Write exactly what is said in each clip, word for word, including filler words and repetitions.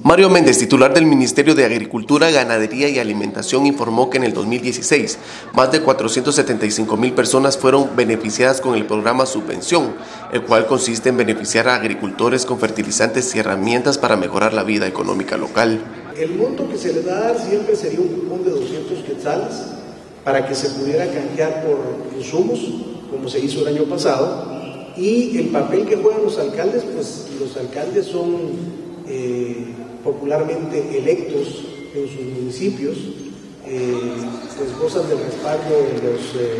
Mario Méndez, titular del Ministerio de Agricultura, Ganadería y Alimentación, informó que en el dos mil dieciséis más de cuatrocientas setenta y cinco mil personas fueron beneficiadas con el programa Subvención, el cual consiste en beneficiar a agricultores con fertilizantes y herramientas para mejorar la vida económica local. El monto que se les va a dar siempre sería un cupón de doscientos quetzales para que se pudiera canjear por insumos, como se hizo el año pasado, y el papel que juegan los alcaldes, pues los alcaldes son eh, popularmente electos en sus municipios, eh, pues gozan del respaldo de los, eh,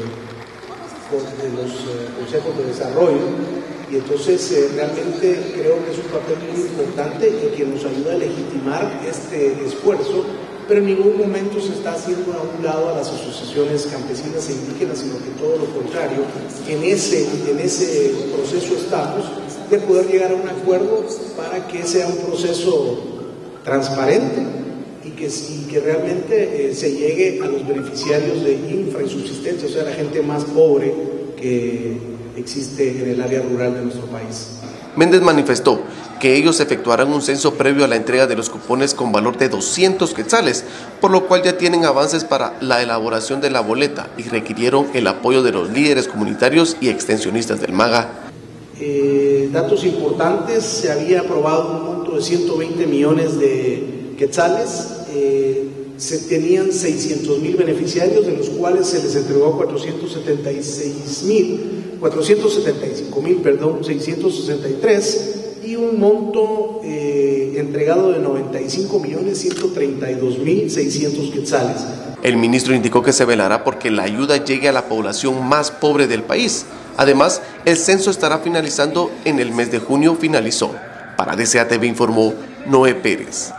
de los eh, consejos de desarrollo, y entonces eh, realmente creo que es un papel muy importante y que nos ayuda a legitimar este esfuerzo, pero en ningún momento se está haciendo a un lado a las asociaciones campesinas e indígenas, sino que todo lo contrario, en ese, en ese proceso estamos de poder llegar a un acuerdo para que sea un proceso transparente y que, y que realmente eh, se llegue a los beneficiarios de infra y subsistencia, o sea, la gente más pobre que existe en el área rural de nuestro país. Méndez manifestó que ellos efectuarán un censo previo a la entrega de los cupones con valor de doscientos quetzales, por lo cual ya tienen avances para la elaboración de la boleta y requirieron el apoyo de los líderes comunitarios y extensionistas del MAGA. Eh, datos importantes: se había aprobado un monto de ciento veinte millones de quetzales, eh, se tenían seiscientos mil beneficiarios, de los cuales se les entregó cuatrocientos setenta y seis mil, cuatrocientos setenta y cinco mil, perdón, seiscientos sesenta y tres, y un monto eh, entregado de noventa y cinco millones ciento treinta y dos mil seiscientos quetzales. El ministro indicó que se velará porque la ayuda llegue a la población más pobre del país. Además, el censo estará finalizando en el mes de junio, finalizó. Para D C A T V informó Noé Pérez.